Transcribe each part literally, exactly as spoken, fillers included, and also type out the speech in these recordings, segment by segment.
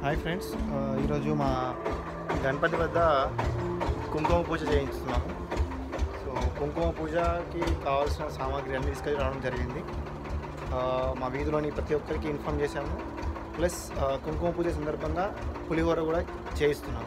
Hi friends, ఈరోజు మా గణపతి వద్ద కుంకుమ పూజ చేయించుతున్నాము. సో కుంకుమ పూజకి కావాల్సిన సామాగ్రి అన్ని తీసుకొని రావడం జరిగింది. మా వీధిలోని ప్రతి ఒక్కరికి ఇన్ఫామ్ చేశాము. ప్లస్ కుంకుమ పూజ సందర్భంగా పులిహోర కూడా చేయిస్తున్నాము.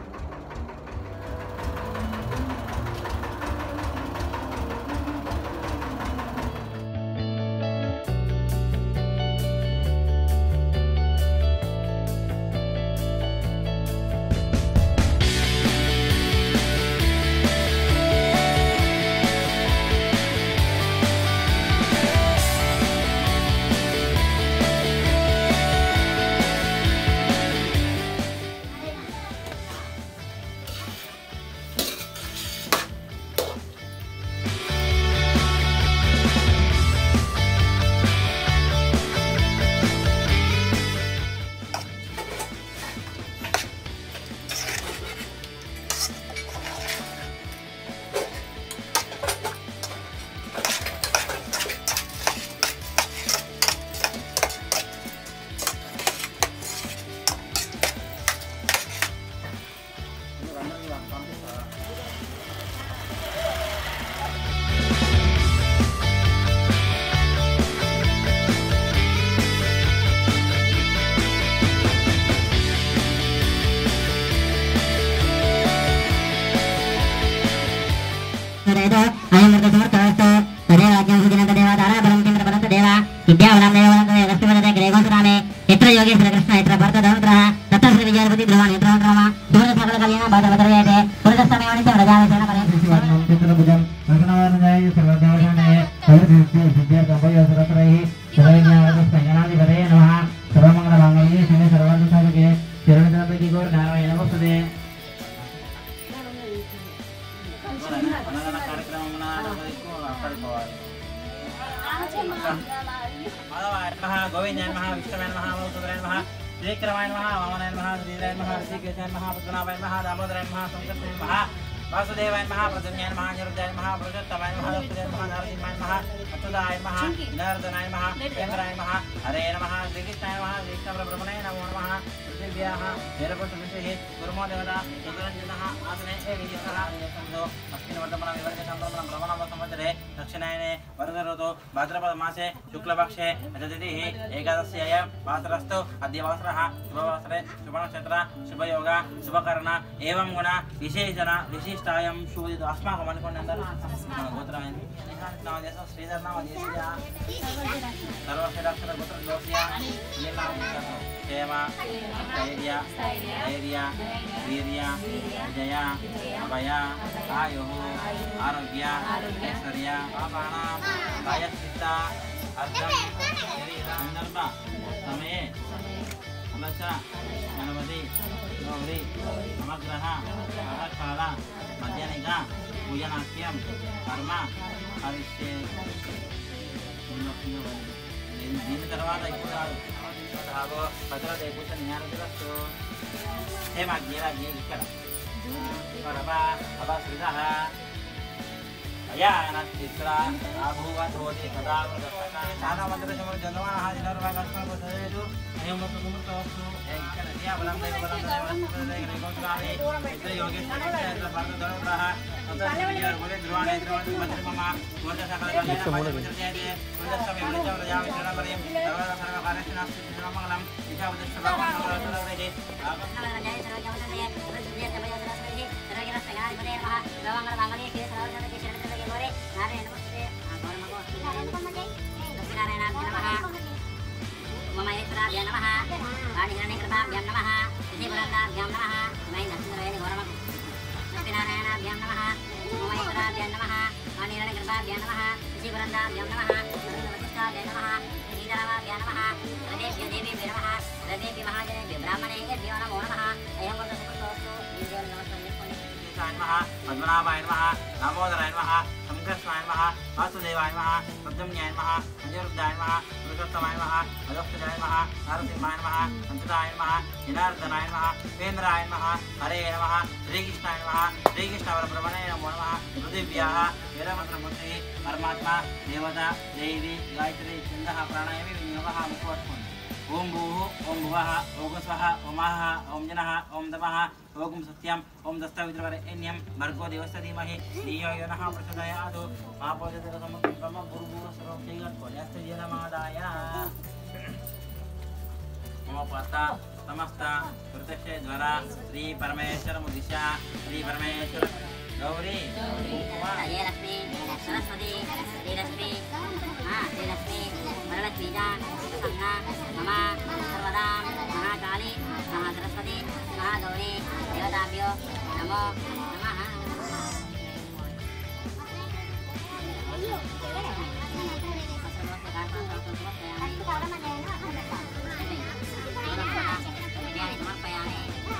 गोविंदाय नमः विष्णुवाय नमः मधुसूदनाय नमः त्रिविक्रमाय नमः वामनाय नमः श्रीधराय नमः ऋषिकेशाय नमः पद्मनाभाय नमः दामोदराय नमः संकर्षणाय नमः वासुदेवाय नमः प्रद्युम्नाय नमः अनिरुद्धाय नमः पुरुषोत्तमाय नमः दक्षिणाय नमः नरसिंहाय नमः अच्युताय नमः जनार्दनाय नमः केन्द्राय नमः हरे नमः श्रीकृष्णाय नमः श्रीकृष्णपरब्रह्मणे नमो नमः पृथिव्याः वीरपुत्रविषये गुरुमो देवता चतुरञ्जनः आसने विजितः निजसंसो अस्मिन् वर्तमानं विवर्गसम्भ्रमणं ब्रह्मणं संवत्सरे दक्षिणायने वर्गऋतौ भाद्रपदमासे शुक्लपक्षे चतुर्थिः एकादश्यां वासरस्तु अद्य वासरः शुभवासरे शुभनक्षत्र शुभयोग शुभकर्ण एवं गुण विशेषण विशिष्टायां शोधित अस्माकम् अनुकोण्डन्दर गोत्रमयन् नामदेश श्रीधर नामदेशस्य सर्वक्षेत्राक्षर गोत्रदोषस्य नीलामकर्म क्षेम धैर्य धैर्य वीर्य विजय अभय आयुः आरोग्य ऐश्वर्य पापानां कायचित्त अर्थं संदर्भ समये अलश गणपति गौरी नवग्रह नवकाल मध्याह्निक पूजनाख्यं कर्म हरिष्ये దీని తర్వాత ఇప్పుడు రాబో భద్రత కూర్చొని జ్ఞానదిరస్తు హేమాగ్నిరాజ్ఞి ఇక్కడ పరమా అభశ్రిత అయానచిత్ర అభూవతోది సదా చాలా మంత్ర సమర జన్మన హాజరు అయ్యమ్మకు ముక్తవస్తు ఇక్కడ బలం దైవ బలం దైవ రేగోత్రామి ఇతర యోగేశ్వర భారత ధనుర్రహ అంతర్జీవియర్ ములే ధ్రువాణే ధ్రువాణి మధ్యమమ వర్ధ సకల కళ్యాణ విజయదే వృద్ధస్వామి వృద్ధ వృజామి శరణమరియం సర్వద సర్వ కార్యశ్నాస్తి శ్రీరామమంగళం విజయవదస్సు భగవాన్ సర్వదరదే ఆపన్న జయ సర్వజమతయ వృద్ధ తమయదరస్వతి సర్వజన సగాధిపతే నమః భగవాన్ మంగళే కే సర్వజనతే శరణతే గోరే నారాయణ నమస్తే గౌరమగో నారాయణ నమః ममहेश्वराभ्यां नमः वाणिहिरण्यकृताभ्यां नमः ऋषिवरन्दाभ्यां नमः महेन्द्रसुन्दरवेणि गौरमगो लक्ष्मीनारायणाभ्यां नमः ममहेश्वराभ्यां नमः वाणिहिरण्यकृताभ्यां नमः ऋषिवरन्दाभ्यां नमः वसिष्ठाभ्यां नमः श्रीधराभ्यां नमः रदेभ्यो देवीभ्यो नमः रदेभ्यो महाजनेभ्यो ब्राह्मणेभ्यो नमो नमः अयं वन्दसुखोऽस्तु विजयो नमस्ते नमः पद्मनाभाय नमः दामोदराय नमः संकर्षणाय नमः वासुदेवाय नमः प्रद्युम्नाय नमः अनिरुद्धाय नमः पुरुषोत्तमाय नमः अदक्षिणाय नमः नरसिंहाय नमः अच्युताय नमः जनार्दनाय नमः केन्द्राय नमः हरे नमः श्रीकृष्णाय नमः श्रीकृष्णपरब्रह्मणे नमो नमः पृथिव्याः वीरभद्रमूर्तिः परमात्मा देवता देवी गायत्री छन्दः प्राणायामे विनियोगः मुखवर्तुम् ఓం భూః ఓం భువః ఓం స్వః ఓం మహః ఓం జనః ఓం తపః ఓం సత్యం ఓం దస్తవిద్రవరేణ్యం భర్గో దేవస్య ధీమహి ధియో యో నః ప్రచోదయాత్ మా పూజతే సమగ్రమ గురుభూః సర్వక్షేయ కొలస్త జనమాదాయ మోపత సమస్త కృతక్షే జ్వర శ్రీ పరమేశ్వర ముదిశ శ్రీ పరమేశ్వర గౌరీ జయలక్ష్మి సరస్వతి శ్రీలక్ష్మి శ్రీలక్ష్మి వరలక్ష్మీజ సంఘ మమ సర్వదా మహాకాళి మహాసరస్వతి మహాగౌరీ దేవతాభ్యో నమో నమః. సమర్పయామి.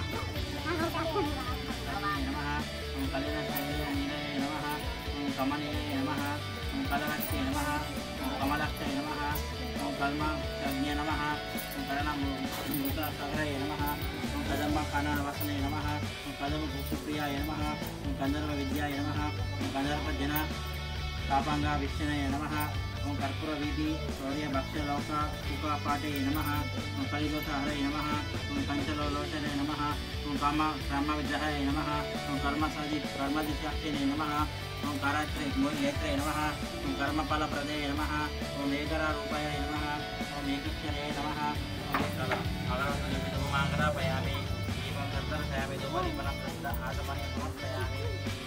కమనే నమః ఓం కలలక్ష్మీ నమః ఓం కమలక్షే నమః ఓం కల్మక్షజ్ఞే నమః ఓం కరణమృతసగరే నమః ఓం కదంబకానవసనే నమః ఓం కదమభూషప్రియాయ నమః ఓం గంధర్వ విద్యాయ నమః ఓం గంధర్వజన పాపాంగా విష్ణునయ నమః ఓం కర్పూర వీధి శౌర్య భక్ష్యలోక ఉపపాటే నమః ఓం కలిదోషహరే నమః ఓం పంచలోలోచనే నమః ఓం కామ బ్రహ్మ విగ్రహాయ నమః ఓం కర్మసాది కర్మదిశాక్షినే నమః ఓం కారాత్రే మూలినేత్రే నమః ఓం కర్మఫలప్రదే నమః ఓం ఏకరారూపాయ నమః ఓం ఏకక్షరే నమః ఓం ఏకల అగరవత్తుమాంగరాపయామి దీపం దర్శయామి ధూమదీపనం దర్శన ఆగమనే సమర్పయామి.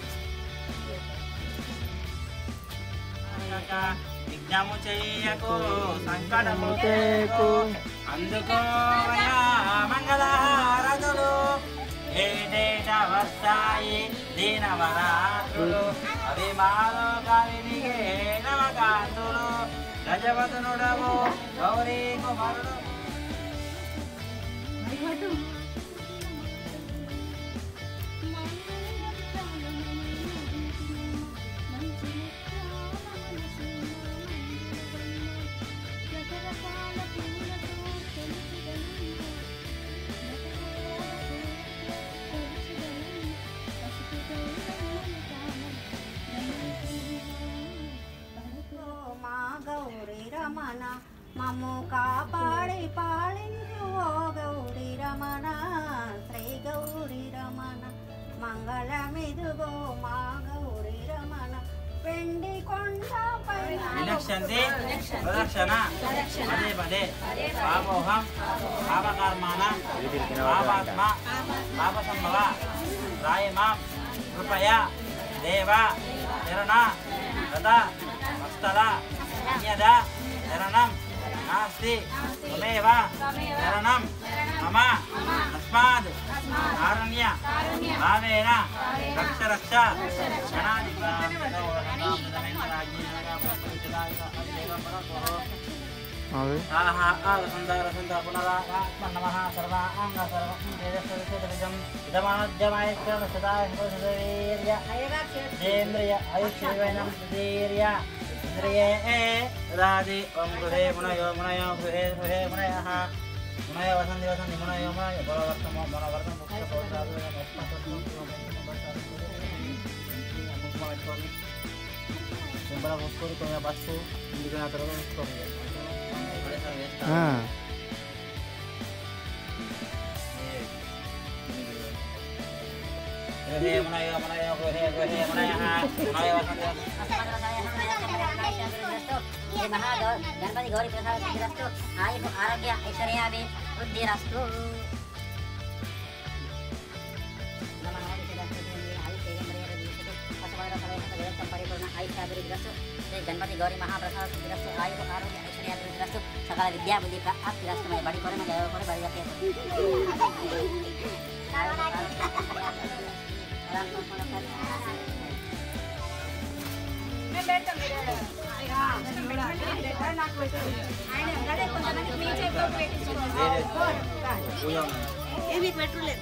విజ్ఞాము చెయ్యకు సంకటము చేకు అందుకోవయా మంగళహారతులు ఏటేట వస్తాయి దీనవరాత్రులు అభిమాను కవినిగే నవకాంతులు గజవదనుడవు గౌరీ కుమారుడు మమ్ము కాపాడి పాలించు ఓ గౌరీ రమణ శ్రీ గౌరీ రమణ మంగళమిదుగో మా గౌరీ రమణ పెండి కొండ విలక్షంతి ప్రదక్షణ పదే పదే పాపోహం పాపకర్మాణ పాపాత్మ పాపసంభవ రాయమాం కృపయా దేవ శరణ రథ వస్తల అన్యద శరణం నాస్తి త్వమేవ శరణం మమ తస్మాద్ కారుణ్య భావేన రక్ష రక్ష నమః సర్వాంగ సర్వం ఇదమాద్యమాయేంద్రియ ఆయుష్యేవైనం సుధీర్య ఇంద్రియే దదాతి ఓం గృహే మునయో మునయో గృహే గృహే మునయః మునయ వసంతి వసంతి మునయో మునయ బలవర్తమో బలవర్తం సింబల పోసుకొని కొంచెం బస్సు ఇంటికి నా తర్వాత వేసుకోండి. గృహే మునయో మునయో గృహే గృహే మునయః మునయ వసంతి గణపతి గౌరీ ప్రసాద్ సిద్ధిరస్తు ఆయు ఆరోగ్య ఐశ్వర్యాభి వృద్ధిరస్తు. పరిపూర్ణ ఐశ్వర్యస్తు శ్రీ గణపతి గౌరీ మహాప్రసాద సిద్ధిరస్తు ఆయు ఆరోగ్య ఐశ్వర్యాభివృద్ధిరస్తు సకల విద్యా బుద్ధి ప్రాప్తిరస్తు మే బడి కొరమ జయ కొర బడి జపే ఏమి పెట్టులేదు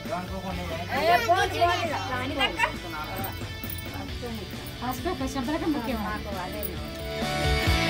హాస్పిటల్ ముఖ్యం.